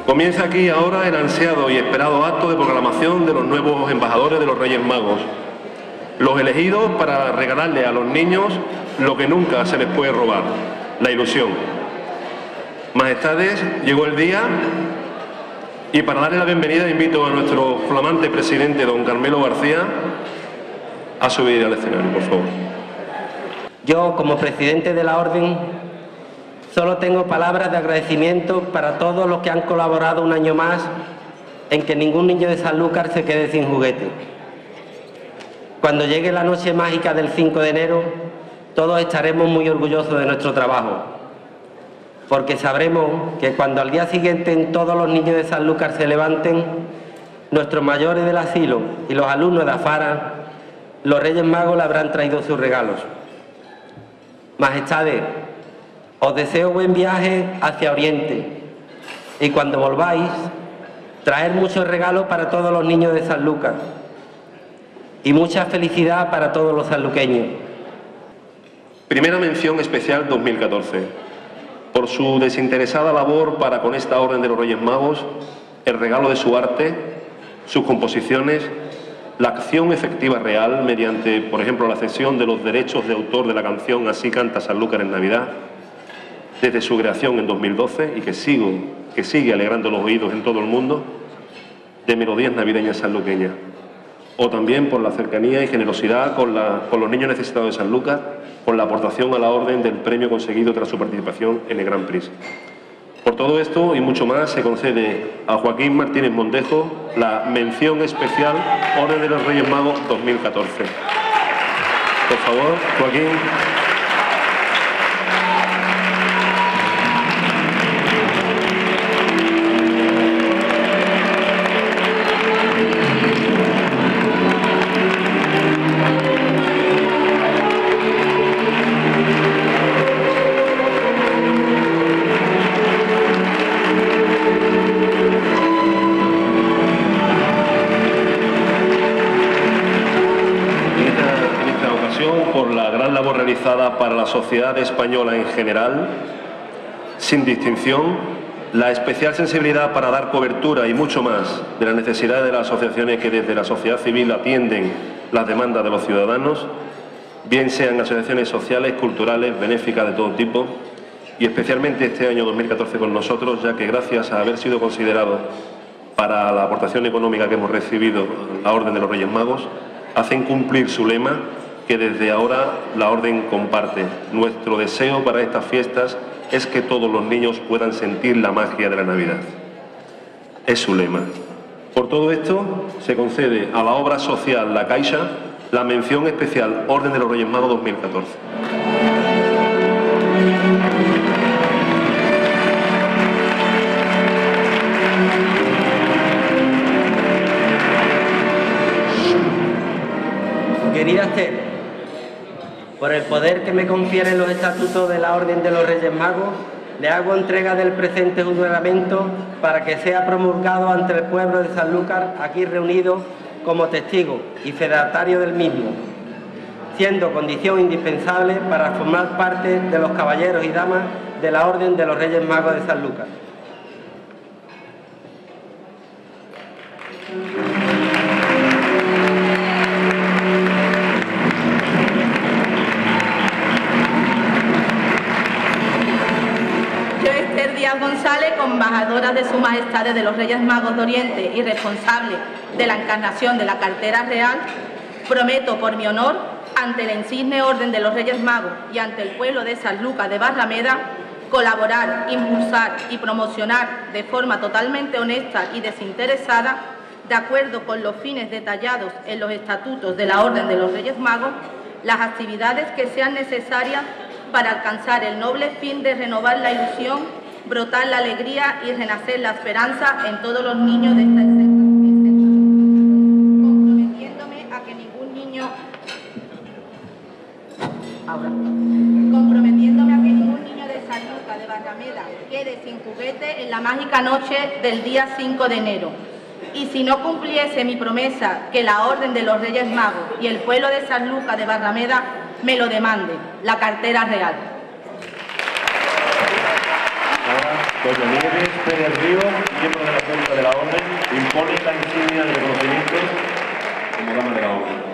Comienza aquí ahora el ansiado y esperado acto de proclamación de los nuevos embajadores de los Reyes Magos, los elegidos para regalarle a los niños lo que nunca se les puede robar, la ilusión. Majestades, llegó el día y para darle la bienvenida invito a nuestro flamante presidente, don Carmelo García, a subir al escenario, por favor. Yo, como presidente de la Orden, solo tengo palabras de agradecimiento para todos los que han colaborado un año más en que ningún niño de Sanlúcar se quede sin juguete. Cuando llegue la noche mágica del 5 de enero, todos estaremos muy orgullosos de nuestro trabajo, porque sabremos que cuando al día siguiente todos los niños de Sanlúcar se levanten, nuestros mayores del asilo y los alumnos de Afara, los Reyes Magos le habrán traído sus regalos. Majestades, os deseo buen viaje hacia Oriente y cuando volváis, traer muchos regalos para todos los niños de Sanlúcar y mucha felicidad para todos los sanluqueños. Primera mención especial 2014. Por su desinteresada labor para con esta Orden de los Reyes Magos, el regalo de su arte, sus composiciones, la acción efectiva real mediante, por ejemplo, la cesión de los derechos de autor de la canción Así canta Sanlúcar en Navidad, desde su creación en 2012 y que sigue alegrando los oídos en todo el mundo, de melodías navideñas sanluqueñas. O también por la cercanía y generosidad con los niños necesitados de Sanlúcar, con la aportación a la Orden del premio conseguido tras su participación en el Grand Prix. Por todo esto y mucho más se concede a Joaquín Martínez Montejo la mención especial Orden de los Reyes Magos 2014. Por favor, Joaquín. Por la gran labor realizada para la sociedad española en general, sin distinción, la especial sensibilidad para dar cobertura y mucho más de las necesidades de las asociaciones que desde la sociedad civil atienden las demandas de los ciudadanos, bien sean asociaciones sociales, culturales, benéficas de todo tipo, y especialmente este año 2014 con nosotros, ya que gracias a haber sido considerados para la aportación económica que hemos recibido la Orden de los Reyes Magos, hacen cumplir su lema que desde ahora la Orden comparte. Nuestro deseo para estas fiestas es que todos los niños puedan sentir la magia de la Navidad. Es su lema. Por todo esto, se concede a la obra social La Caixa la mención especial Orden de los Reyes Magos 2014. Querida Esther, por el poder que me confieren los estatutos de la Orden de los Reyes Magos, le hago entrega del presente juramento para que sea promulgado ante el pueblo de Sanlúcar, aquí reunido como testigo y fedatario del mismo, siendo condición indispensable para formar parte de los caballeros y damas de la Orden de los Reyes Magos de Sanlúcar. González, como embajadora de Su Majestad de los Reyes Magos de Oriente y responsable de la encarnación de la cartera real, prometo por mi honor, ante la insigne Orden de los Reyes Magos y ante el pueblo de Sanlúcar de Barrameda, colaborar, impulsar y promocionar de forma totalmente honesta y desinteresada, de acuerdo con los fines detallados en los estatutos de la Orden de los Reyes Magos, las actividades que sean necesarias para alcanzar el noble fin de renovar la ilusión, brotar la alegría y renacer la esperanza en todos los niños de esta comprometiéndome a que ningún niño de Sanlúcar de Barrameda quede sin juguete en la mágica noche del día 5 de enero. Y si no cumpliese mi promesa, que la Orden de los Reyes Magos y el pueblo de Sanlúcar de Barrameda me lo demande, la cartera real. Doña Nieves Pérez Río, miembro de la Junta de la Orden, impone la insignia de reconocimiento como dama de la Orden.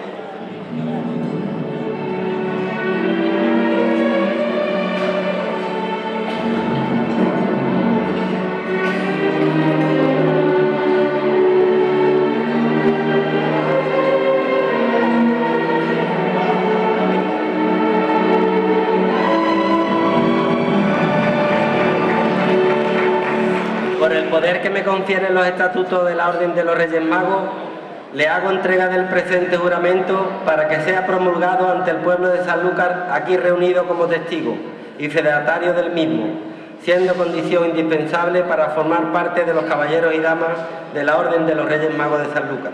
Por el poder que me confieren los estatutos de la Orden de los Reyes Magos, le hago entrega del presente juramento para que sea promulgado ante el pueblo de Sanlúcar, aquí reunido como testigo y fedatario del mismo, siendo condición indispensable para formar parte de los caballeros y damas de la Orden de los Reyes Magos de Sanlúcar.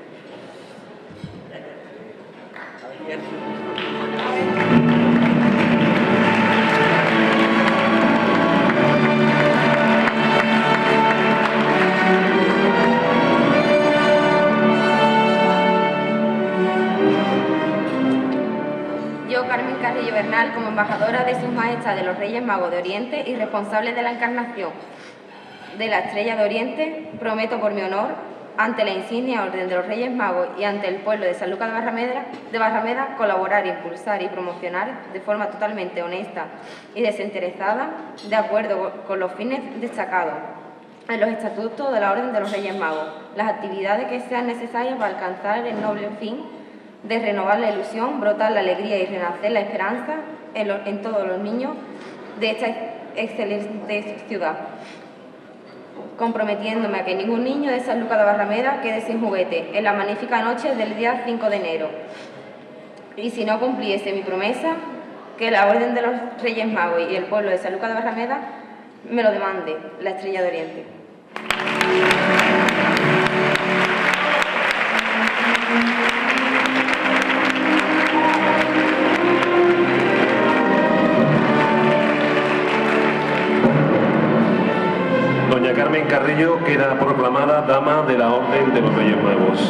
Carmen Carrillo Bernal, como embajadora de Sus Majestades los Reyes Magos de Oriente y responsable de la encarnación de la Estrella de Oriente, prometo por mi honor, ante la insignia Orden de los Reyes Magos y ante el pueblo de Sanlúcar de Barrameda, colaborar, impulsar y promocionar de forma totalmente honesta y desinteresada, de acuerdo con los fines destacados en los estatutos de la Orden de los Reyes Magos, las actividades que sean necesarias para alcanzar el noble fin de renovar la ilusión, brotar la alegría y renacer la esperanza en todos los niños de esta excelente ciudad, comprometiéndome a que ningún niño de Sanlúcar de Barrameda quede sin juguete en la magnífica noche del día 5 de enero. Y si no cumpliese mi promesa, que la Orden de los Reyes Magos y el pueblo de Sanlúcar de Barrameda me lo demande la Estrella de Oriente. Doña Carmen Carrillo queda proclamada Dama de la Orden de los Reyes Magos.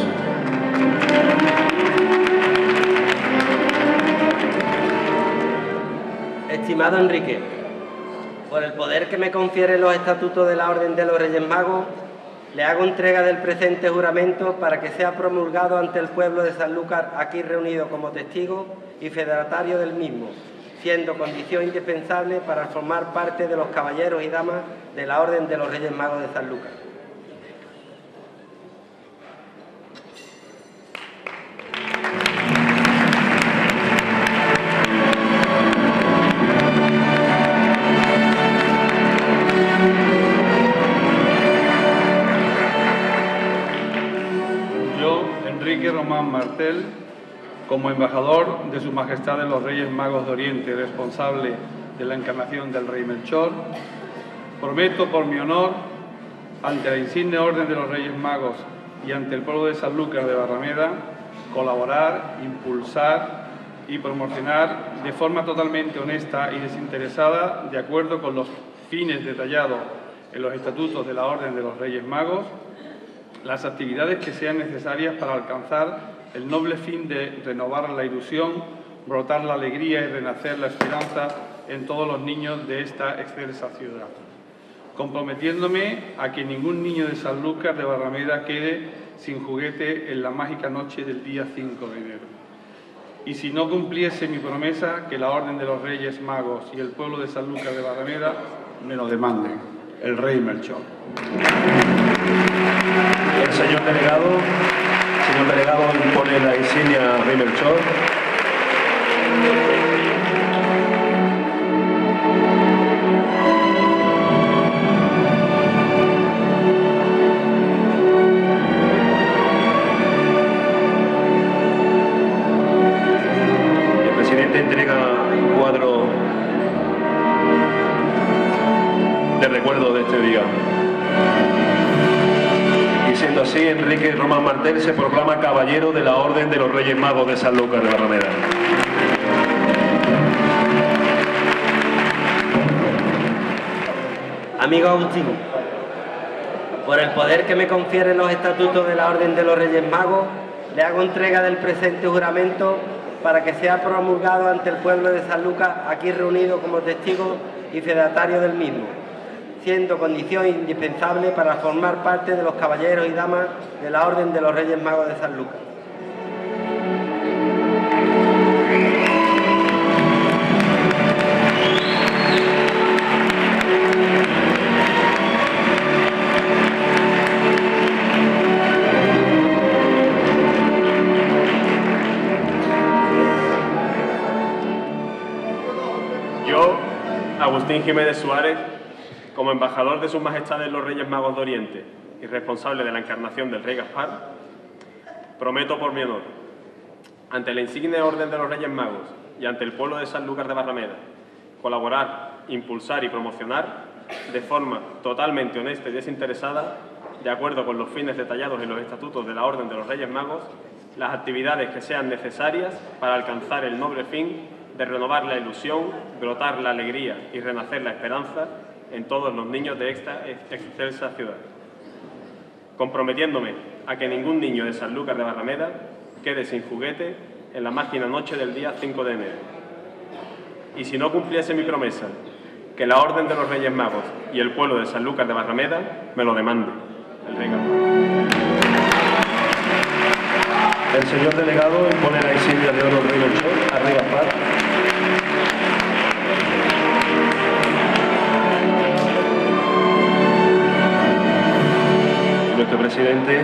Estimado Enrique, por el poder que me confieren los estatutos de la Orden de los Reyes Magos, le hago entrega del presente juramento para que sea promulgado ante el pueblo de Sanlúcar, aquí reunido como testigo y fedatario del mismo, siendo condición indispensable para formar parte de los caballeros y damas de la Orden de los Reyes Magos de Sanlúcar. Yo, Enrique Román Martel, como embajador de Sus Majestades los Reyes Magos de Oriente, responsable de la encarnación del Rey Melchor, prometo por mi honor, ante la insigne Orden de los Reyes Magos y ante el pueblo de Sanlúcar de Barrameda, colaborar, impulsar y promocionar de forma totalmente honesta y desinteresada, de acuerdo con los fines detallados en los estatutos de la Orden de los Reyes Magos, las actividades que sean necesarias para alcanzar el noble fin de renovar la ilusión, brotar la alegría y renacer la esperanza en todos los niños de esta excelsa ciudad, comprometiéndome a que ningún niño de Sanlúcar de Barrameda quede sin juguete en la mágica noche del día 5 de enero. Y si no cumpliese mi promesa, que la Orden de los Reyes Magos y el pueblo de Sanlúcar de Barrameda me lo demanden, el Rey Melchor. El señor delegado impone la insignia Rey Melchor. El presidente entrega un cuadro de recuerdo de este día. Siendo así, Enrique Román Martel se proclama caballero de la Orden de los Reyes Magos de Sanlúcar de Barrameda. Amigo Agustín, por el poder que me confieren los estatutos de la Orden de los Reyes Magos, le hago entrega del presente juramento para que sea promulgado ante el pueblo de Sanlúcar, aquí reunido como testigo y fedatario del mismo, siendo condición indispensable para formar parte de los caballeros y damas de la Orden de los Reyes Magos de Sanlúcar. Agustín Jiménez Suárez, como embajador de Sus Majestades los Reyes Magos de Oriente y responsable de la encarnación del Rey Gaspar, prometo por mi honor, ante la insigne Orden de los Reyes Magos y ante el pueblo de Sanlúcar de Barrameda, colaborar, impulsar y promocionar de forma totalmente honesta y desinteresada, de acuerdo con los fines detallados en los estatutos de la Orden de los Reyes Magos, las actividades que sean necesarias para alcanzar el noble fin de renovar la ilusión, brotar la alegría y renacer la esperanza en todos los niños de esta excelsa ciudad. Comprometiéndome a que ningún niño de Sanlúcar de Barrameda quede sin juguete en la mágina noche del día 5 de enero. Y si no cumpliese mi promesa, que la Orden de los Reyes Magos y el pueblo de Sanlúcar de Barrameda me lo demande. El Rey Gaspar. El señor delegado impone la insignia de oro Rey Melchor al Rey Gaspar. Nuestro presidente.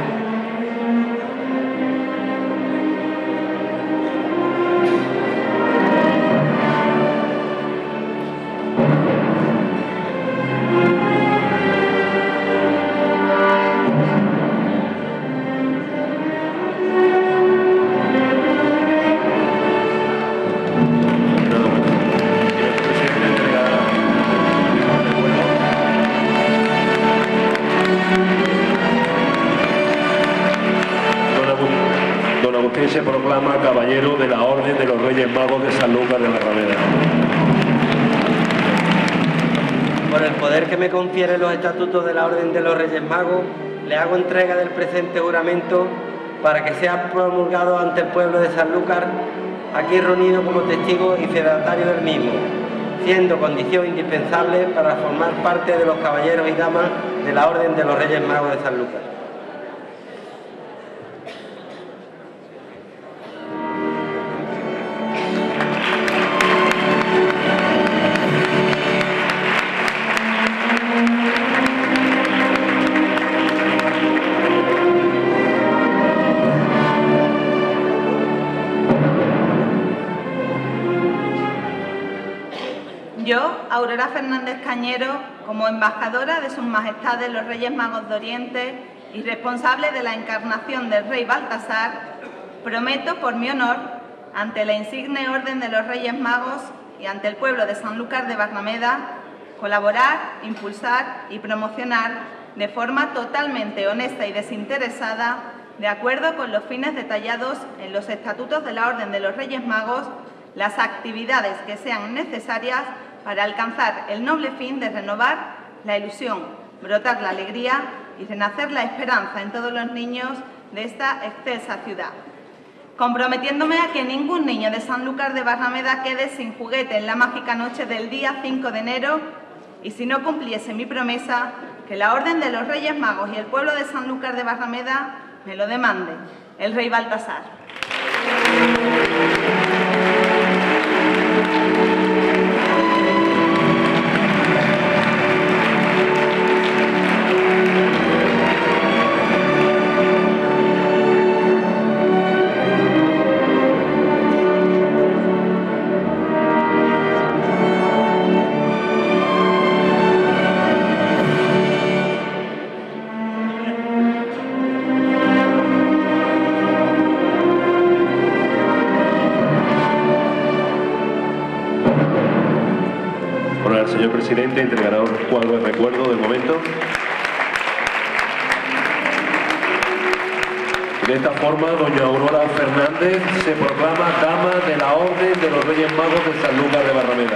Se proclama caballero de la Orden de los Reyes Magos de Sanlúcar de Barrameda. Por el poder que me confieren los estatutos de la Orden de los Reyes Magos, le hago entrega del presente juramento para que sea promulgado ante el pueblo de Sanlúcar, aquí reunido como testigo y fedatario del mismo, siendo condición indispensable para formar parte de los caballeros y damas de la Orden de los Reyes Magos de Sanlúcar. Yo, Aurora Fernández Cañero, como embajadora de Sus Majestades los Reyes Magos de Oriente y responsable de la encarnación del Rey Baltasar, prometo por mi honor, ante la insigne Orden de los Reyes Magos y ante el pueblo de Sanlúcar de Barrameda, colaborar, impulsar y promocionar de forma totalmente honesta y desinteresada, de acuerdo con los fines detallados en los estatutos de la Orden de los Reyes Magos, las actividades que sean necesarias para alcanzar el noble fin de renovar la ilusión, brotar la alegría y renacer la esperanza en todos los niños de esta excelsa ciudad. Comprometiéndome a que ningún niño de Sanlúcar de Barrameda quede sin juguete en la mágica noche del día 5 de enero y si no cumpliese mi promesa, que la Orden de los Reyes Magos y el pueblo de Sanlúcar de Barrameda me lo demande. El Rey Baltasar. El señor presidente entregará un cuadro de recuerdo del momento. De esta forma, doña Aurora Fernández se proclama dama de la Orden de los Reyes Magos de Sanlúcar de Barrameda.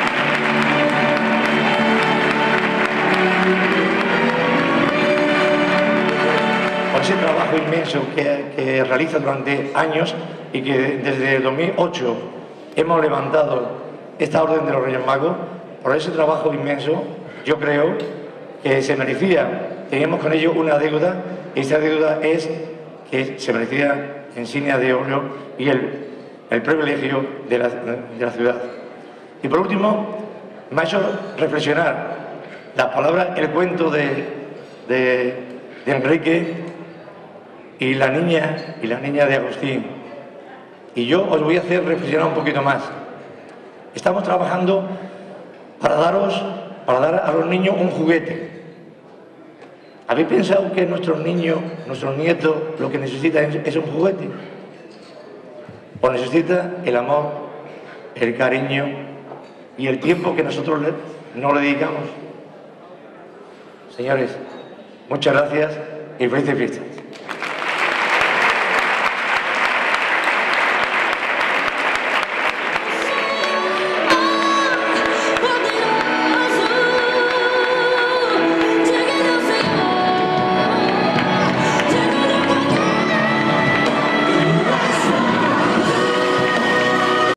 Por ese trabajo inmenso que realiza durante años y que desde el 2008 hemos levantado esta Orden de los Reyes Magos, por ese trabajo inmenso, yo creo que se merecía, teníamos con ellos una deuda, y esa deuda es que se merecía insignia de óleo y el privilegio de la ciudad. Y por último, me ha hecho reflexionar las palabras, el cuento de Enrique y la niña de Agustín. Y yo os voy a hacer reflexionar un poquito más. Estamos trabajando para dar a los niños un juguete. ¿Habéis pensado que nuestros niños, nuestros nietos, lo que necesitan es un juguete? ¿O necesita el amor, el cariño y el tiempo que nosotros no le dedicamos? Señores, muchas gracias y felices fiestas.